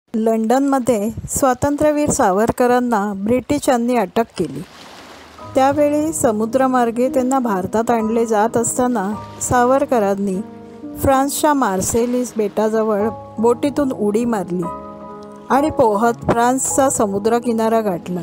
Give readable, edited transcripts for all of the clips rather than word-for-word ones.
लंडनमध्ये स्वातंत्र्यवीर सावरकरांना ब्रिटिशांनी अटक केली. त्यावेळी समुद्रमार्गे त्यांना भारतात आणले जात असताना सावरकरांनी फ्रान्सच्या मार्सेलिस बेटाजवळ बोटीतून उडी मारली आणि पोहत फ्रान्सचा समुद्रकिनारा गाठला.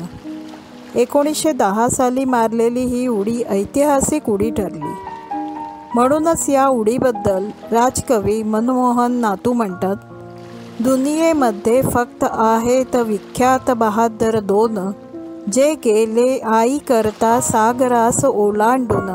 1910 साली मारलेली ही उडी ऐतिहासिक उडी ठरली. म्हणूनच या उडीबद्दल राजकवी मनमोहन नातू म्हणतात, दुनियेमध्ये फक्त आहेत विख्यात बहादर दोन, जे गेले आई करता सागरास ओलांडून,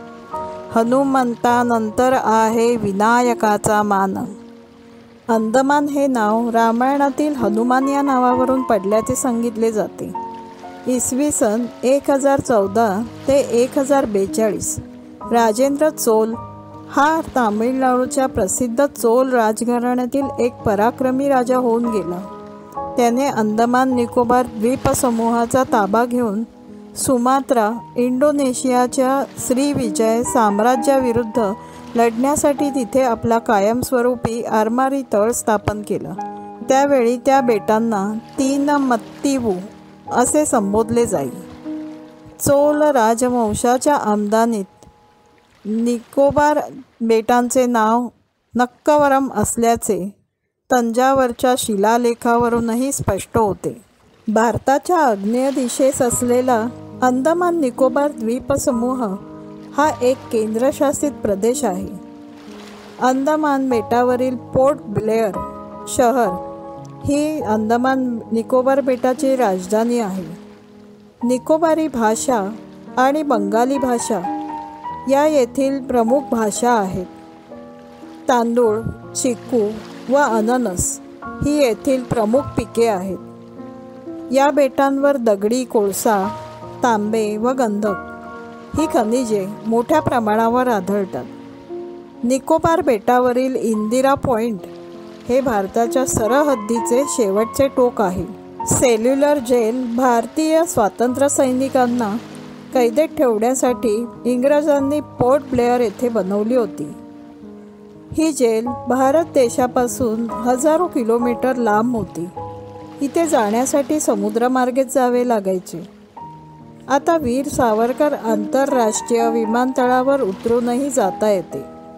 हनुमंतानंतर आहे विनायकाचा मान. अंदमान हे नाव रामायणातील हनुमान या नावावरून पडल्याचे सांगितले जाते. इसवी सन 1014 ते 1042 राजेंद्र चोल हा तामिळनाडूच्या प्रसिद्ध चोल राजघराण्यातील एक पराक्रमी राजा होऊन गेला. त्याने अंदमान निकोबार द्वीपसमूहाचा ताबा घेऊन सुमात्रा, इंडोनेशियाच्या श्रीविजय साम्राज्याविरुद्ध लढण्यासाठी तिथे आपला कायमस्वरूपी आरमारी तळ स्थापन केला. त्यावेळी त्या बेटांना तीनमत्तीवू असे संबोधले जाई. चोल राजवंशाच्या आमदानीत निकोबार बेटांचे नाव नक्कवरम असल्याचे तंजावरच्या शिलालेखावरूनही स्पष्ट होते. भारताच्या आग्नेय दिशेस असलेला अंदमान निकोबार द्वीपसमूह हा एक केंद्रशासित प्रदेश आहे. अंदमान बेटावरील पोर्ट ब्लेअर शहर ही अंदमान निकोबार बेटाची राजधानी आहे. निकोबारी भाषा आणि बंगाली भाषा या येथील प्रमुख भाषा आहेत. तांदूळ, चिकू व अननस ही येथील प्रमुख पिके आहेत. या बेटांवर दगडी कोळसा, तांबे व गंधक ही खनिजे मोठ्या प्रमाणावर आढळतात. निकोबार बेटावरील इंदिरा पॉइंट हे भारताच्या सरहद्दीचे शेवटचे टोक आहे. सेल्युलर जेल भारतीय स्वातंत्र्य सैनिकांना कैदेत ठेवण्यासाठी इंग्रजांनी पोर्ट ब्लेअर येथे बनवली होती. ही जेल भारत देशापासून हजारो किलोमीटर लांब होती. इथे जाण्यासाठी समुद्रमार्गेच जावे लागायचे. आता वीर सावरकर आंतरराष्ट्रीय विमानतळावर उतरूनही जाता येते.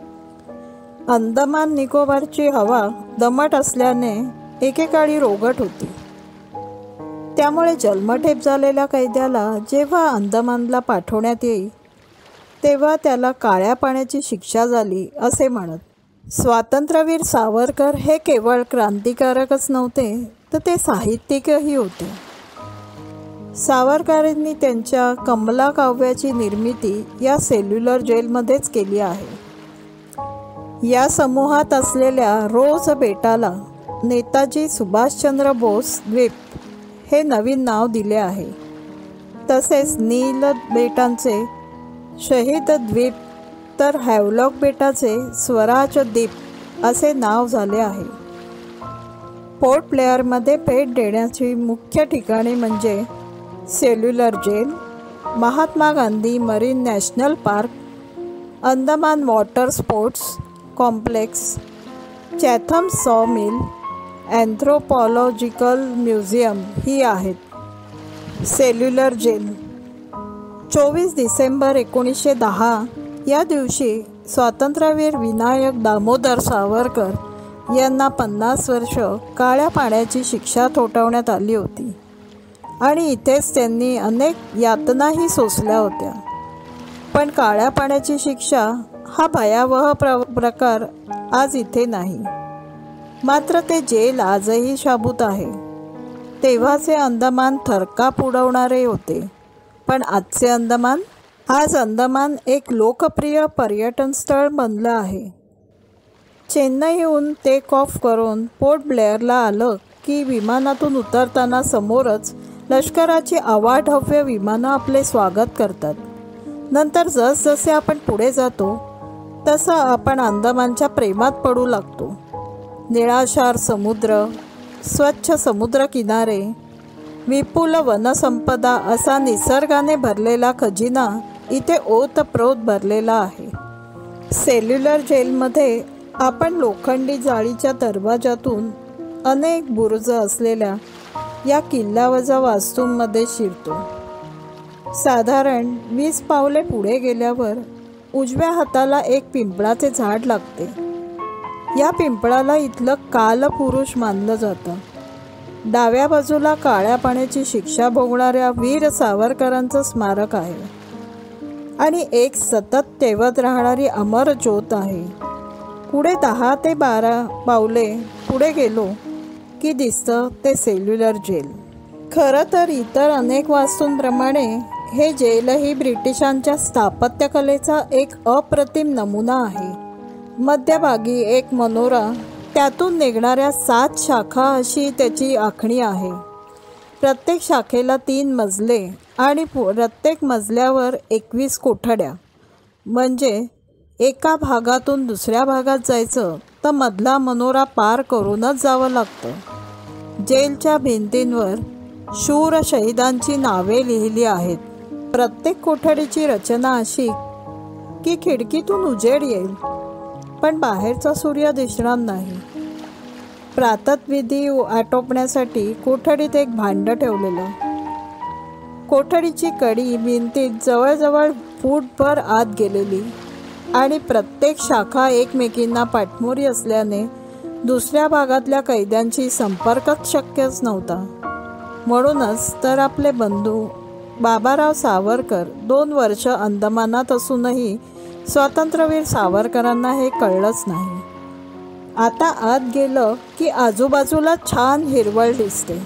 अंदमान निकोबारची हवा दमट असल्याने एकेकाळी रोगट होती. त्यामुळे जन्मठेप झालेल्या कैद्याला जेव्हा अंदमानला पाठवण्यात येई तेव्हा त्याला काळ्या पाण्याची शिक्षा झाली असे म्हणत. स्वातंत्र्यवीर सावरकर हे केवळ क्रांतिकारकच नव्हते, तर ते साहित्यिकही होते. सावरकरांनी त्यांच्या कमला काव्याची निर्मिती या सेल्युलर जेलमध्येच केली आहे. या समूहात असलेल्या रोज बेटाला नेताजी सुभाषचंद्र बोस द्वीप हे नवीन नाव दिले आहे. तसेच नील बेटांचे शहीद द्वीप तर हॅवलॉक बेटाचे स्वराज द्वीप असे नाव झाले आहे. पोर्ट ब्लेअरमध्ये भेट देण्याची मुख्य ठिकाणे म्हणजे cellular jail, Mahatma Gandhi marine national park, Andaman water sports complex, Chatham saw mill, anthropological museum ही आहेत. सेल्युलर जेल 24 डिसेंबर 1910 या दिवशी स्वातंत्र्यवीर विनायक दामोदर सावरकर यांना 50 वर्ष काळ्या पाण्याची शिक्षा ठोठावण्यात आली होती आणि इथेच त्यांनी अनेक यातनाही सोसल्या होत्या. पण काळ्या पाण्याची शिक्षा हा भयावह प्रकार आज इथे नाही. मात्र ते जेल आजही शाबूत आहे. तेव्हाचे अंदमान थरकाप उडवणारे होते, पण आजचे अंदमान? आज अंदमान एक लोकप्रिय पर्यटन स्थळ बनलं आहे. चेन्नईहून टेक ऑफ करून पोर्ट ब्लेअरला आलं की विमानातून उतरताना समोरच लष्कराची अवाढव्य विमानं आपले स्वागत करतात. नंतर जसजसे आपण पुढे जातो तसं आपण अंदमानच्या प्रेमात पडू लागतो. निळाशार समुद्र, स्वच्छ समुद्रकिनारे, विपुल वनसंपदा असा निसर्गाने भरलेला खजिना इथे ओतप्रोत भरलेला आहे. सेल्युलर जेलमध्ये आपण लोखंडी जाळीच्या दरवाजातून अनेक बुरुज असलेल्या या किल्ल्यावजा वास्तूंमध्ये शिरतो. साधारण 20 पावले पुढे गेल्यावर उजव्या हाताला एक पिंपळाचे झाड लागते. या पिंपळाला इथलं कालपुरुष मानलं जातं. डाव्या बाजूला काळ्या पाण्याची शिक्षा भोगणाऱ्या वीर सावरकरांचं स्मारक आहे आणि एक सतत तेवत राहणारी अमर ज्योत आहे. पुढे 10 ते 12 पावले पुढे गेलो की दिसतं ते सेल्युलर जेल. खरं तर इतर अनेक वास्तूंप्रमाणे हे जेलही ब्रिटिशांच्या स्थापत्यकलेचा एक अप्रतिम नमुना आहे. मध्यभागी एक मनोरा, त्यातून निघणाऱ्या 7 शाखा अशी त्याची आखणी आहे. प्रत्येक शाखेला 3 मजले आणि प्रत्येक मजल्यावर 21 कोठड्या. म्हणजे एका भागातून दुसऱ्या भागात जायचं तर मधला मनोरा पार करूनच जावं लागतं. जेलच्या भिंतींवर शूर शहीदांची नावे लिहिली आहेत. प्रत्येक कोठडीची रचना अशी की खिडकीतून उजेड येईल पण बाहेरचा सूर्य दिसणार नाही. प्रातःविधी आटोपण्यासाठी कोठडीत एक भांडं ठेवलेलं. कोठडीची कडी भिंतीत जवळजवळ फूटभर आत गेलेली आणि प्रत्येक शाखा एकमेकींना पाठमोरी असल्याने दुसऱ्या भागातल्या कैद्यांशी संपर्कच शक्यच नव्हता. म्हणूनच तर आपले बंधू बाबाराव सावरकर 2 वर्ष अंदमानात असूनही स्वातंत्र्यवीर सावरकरांना हे कळलंच नाही. आता आत गेलं की आजूबाजूला छान हिरवळ दिसते.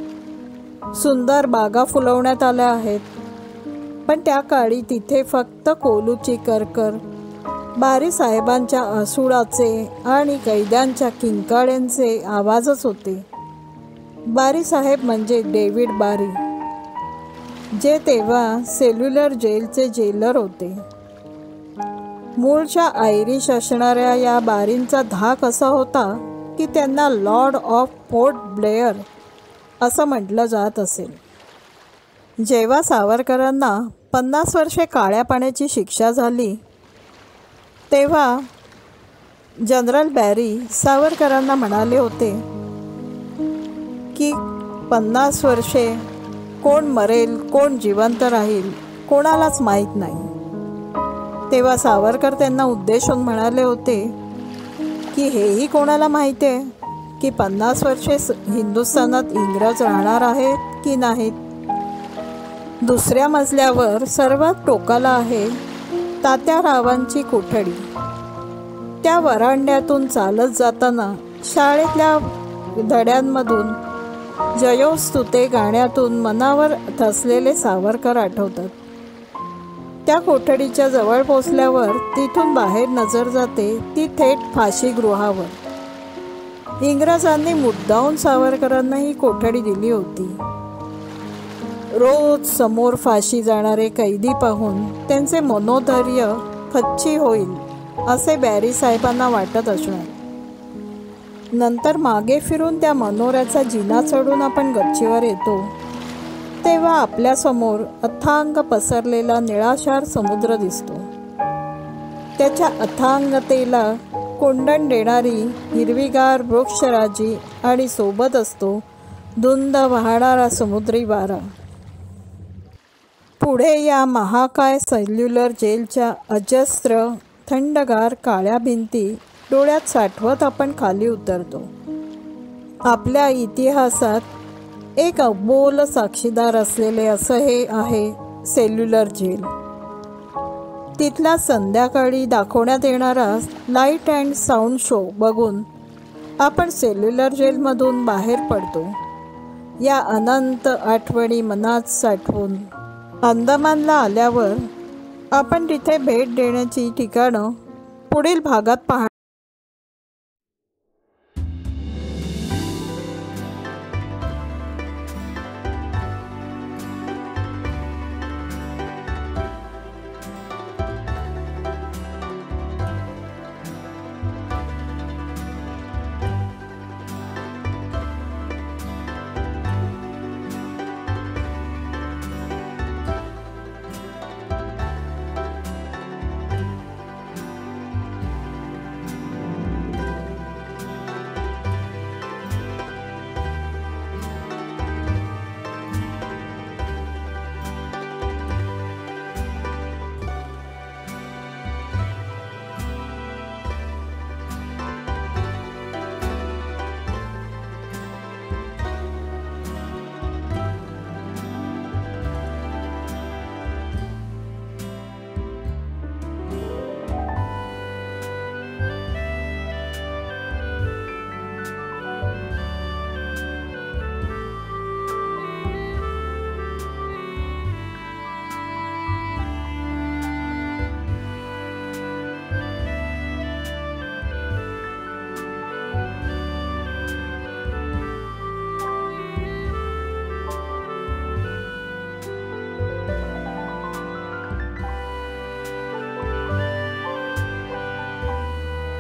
सुंदर बागा फुलवण्यात आल्या आहेत. पण त्या काळी तिथे फक्त कोलूची करकर, बारी साहेबांच्या आसुडाचे आणि कैद्यांच्या किंकाळ्यांचे आवाजच होते. बारी साहेब म्हणजे डेव्हिड बारी, जे तेव्हा सेल्युलर जेलचे जेलर होते. मूळच्या आयरिश असणाऱ्या या बारींचा धाक असा होता की त्यांना लॉर्ड ऑफ पोर्ट ब्लेअर असं म्हटलं जात असेल. जेव्हा सावरकरांना 50 वर्षे काळ्या पाण्याची शिक्षा झाली तेव्हा जनरल बॅरी सावरकरांना म्हणाले होते की 50 वर्षे कोण मरेल कोण जिवंत राहील कोणालाच माहीत नाही. तेव्हा सावरकर त्यांना उद्देशून म्हणाले होते की हेही कोणाला माहिती आहे की 50 वर्षे हिंदुस्थानात इंग्रज राहणार आहेत की नाहीत. दुसऱ्या मजल्यावर सर्वात टोकाला आहे तात्यारावांची कोठडी. त्या वरांड्यातून चालत जाताना शाळेतल्या धड्यांमधून जयोस्तुते गाण्यातून मनावर ठसलेले सावरकर आठवतात. त्या कोठडीच्या जवळ पोचल्यावर तिथून बाहेर नजर जाते ती थेट फाशीगृहावर. इंग्रजांनी मुद्दामून सावरकरांना ही कोठडी दिली होती. रोज समोर फाशी जाणारे कैदी पाहून त्यांचे मनोधैर्य खच्ची होईल असे बॅरी साहेबांना वाटत असणार. नंतर मागे फिरून त्या मनोऱ्याचा जिना चढून आपण गच्चीवर येतो तेव्हा आपल्यासमोर अथांग पसरलेला निळाशार समुद्र दिसतो. त्याच्या अथांगतेला कोंडण देणारी हिरवीगार वृक्षराजी आणि सोबत असतो धुंद वाहणारा समुद्री वारा. पुढे या महाकाय सेल्युलर जेलच्या अजस्त्र थंडगार काळ्या भिंती डोळ्यात साठवत आपण खाली उतरतो. आपल्या इतिहासात एक अबोल साक्षीदार असलेले असं हे आहे सेल्युलर जेल. तिथला संध्याकाळी दाखवण्यात येणारा लाईट अँड साऊंड शो बघून आपण सेल्युलर जेलमधून बाहेर पडतो. या अनंत आठवणी मनात साठवून अंदमानला आल्यावर आपण तिथे भेट देण्याची ठिकाणं पुढील भागात पाहणार